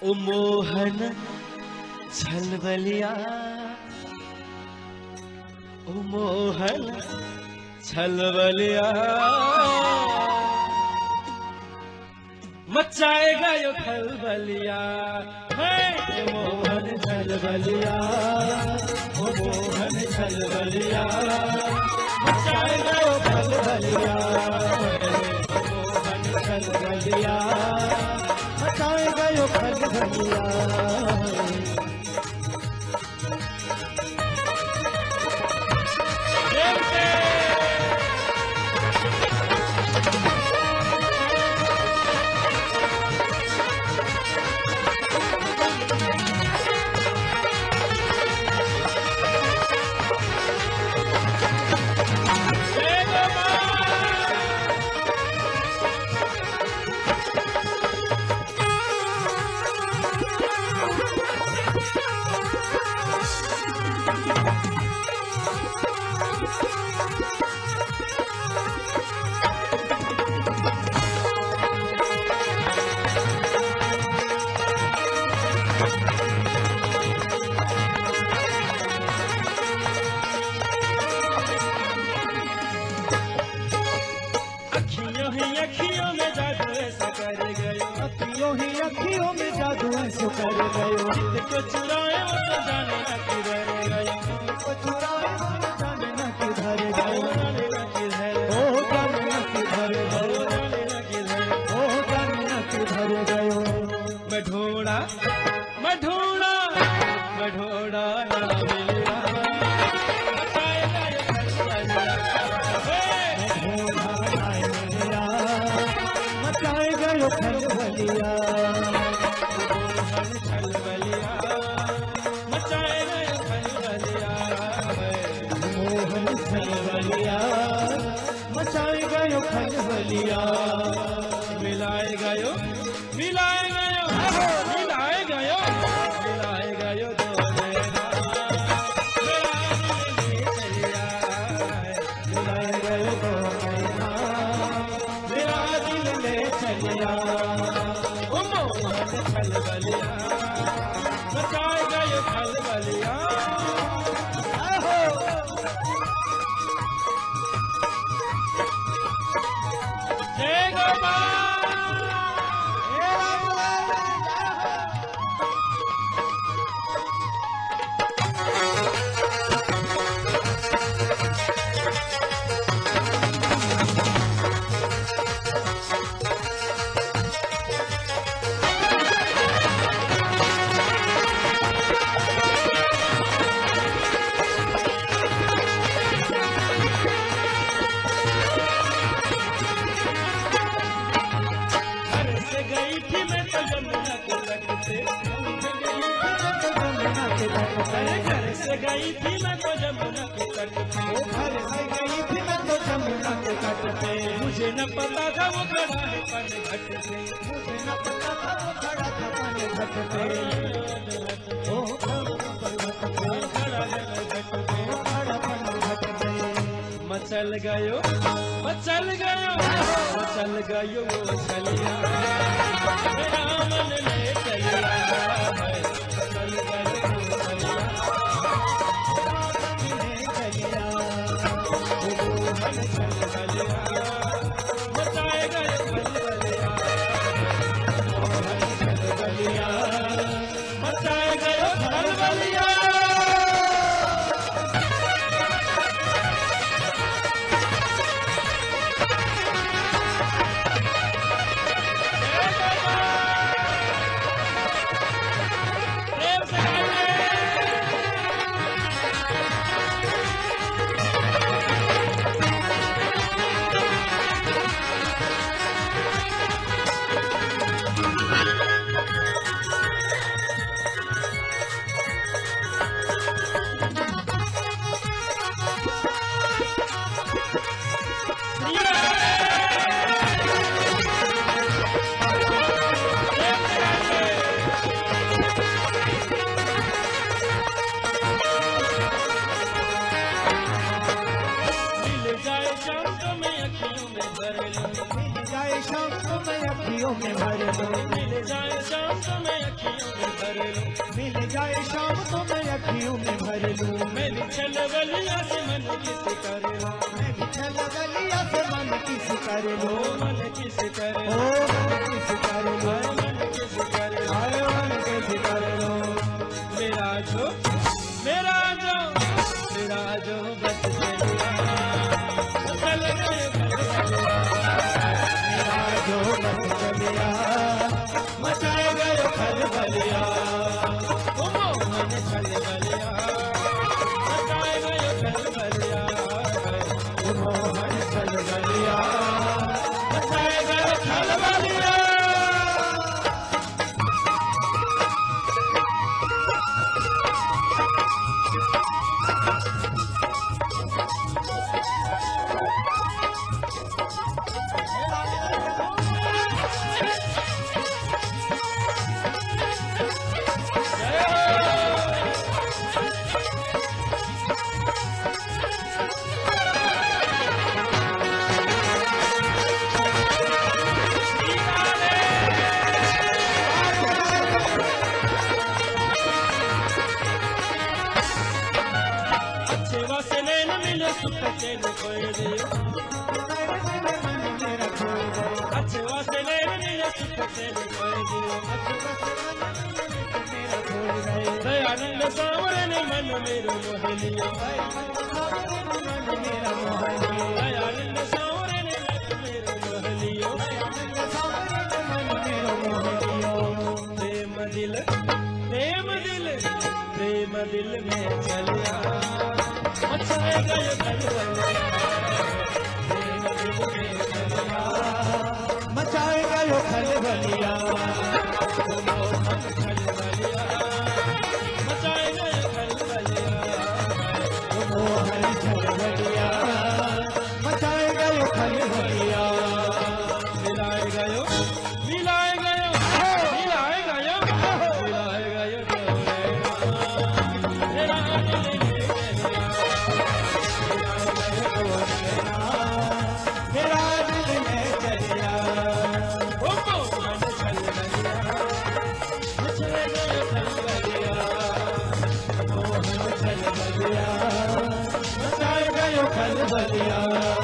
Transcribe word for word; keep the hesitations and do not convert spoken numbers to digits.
ओ मोहन छलबलिया, ओ मोहन छलबलिया, मचाएगा यो खलबलिया। ओ मोहन छलबलिया, ओ मोहन छलबलिया, मचाएगा यो खलबलिया। ओ मोहन छलबलिया, मचाएगा यो खलबलिया। अखियों में जादू ऐसा कर गयो, अखियों ही अखियों में जादू ऐसा कर गयो। चित को चुराए वो तो जाने न किधर गयो, को चुराए वो तो जाने न किधर गयो, जाने न किधर, ओ जाने न किधर गयो, जाने न किधर, ओ जाने न किधर गयो। मैं ढूंढा, मैं ढूंढा, मैं ढूंढा ना मिला, मचाएगा ये खलबलिया। मचाएगा यो खलबलिया, मोहन छलबलिया, मचाएगा यो खलबलिया। मोहन छलबलिया, मचाएगा यो खलबलिया। मिलाएगा यो, मिलाएगा यो, मिलाएगा यो, मिलाएगा यो दो नैना, मिलाएगा यो दो नैना, मेरा दिल ले चलिया। ओ मोहन छलबलिया, मचाएगा यो खलबलिया। जय गोपाल। गई थी मैं तो यमुना के तट पे, अरे घर से गई थी मैं तो यमुना के तट पे, घर से गई थी मैं तो यमुना के तट पे। मुझे न पता था वो खड़ा है पन घट पे, मुझे न पता था वो खड़ा था पन घट पे, ओ खड़ा है घट पे, खड़ा पन घट पे। मचल गयो, मचल गयो, मचल गयो वो छलिया, मेरा मन ले चलिया, मचल गयो वो छलिया, ले चलिया। ओ मोहन छलबलिया, मचाएगा यो खलबलिया। मोहन छलबलिया, मचाएगा यो खलबलिया। अखियों में भर लो, मिल जाए शाम तो मैं अखियों भर लूं, मिल जाए शाम तो मैं अखियों में भर लूं। मैं भी छलवलिया से मन किस कर लूं, मैं भी छलवलिया से मन किस कर ओ लूं। मन किस कर ओ लूं, मन किस कर लूं, हाय मन किस कर लूं, हाय मन किस कर लूं। मेरा जो मेरा जो मेरा जो बस चलिया चल गए खलबलिया, मेरा जो बस चलिया मचाए गए खलबलिया। ओ मोहन खलबलिया मचाए गए खलबलिया, ओ मोहन खलबलिया मचाए गए खलबलिया। सेवा से नैन मिले सुख चैन खोए दे, मेरा खोए गए, अच्छे वास्ते नैन मिले सुख चैन खोए दे, मेरा खोए गए। दयानंद सावरे ने मन मेरो मोह लिया, मन मेरा मोह लिया, दयानंद सावरे ने मन मेरो मोह लियो, मन मेरा मोह लिया। प्रेम दिल प्रेम दिल प्रेम दिल में चलिया मचाए गए खलबलिया, प्रेम दिल में चलिया मचाए गयो खलबलिया, ओ मोहन खलबलिया मचाए गए खलबलिया, ओ मोहन खलबलिया मचाए गयो खलबलिया। मिलाए गयो मिलाए गयो मिलाए गयो मिलाए गयो तेरा दिल में चलिया, मेरा दिल में चलिया, ओ मोहन खलबलिया मचाए गए खलबलिया, मोहन खलबलिया मचाए गयो खलबलिया।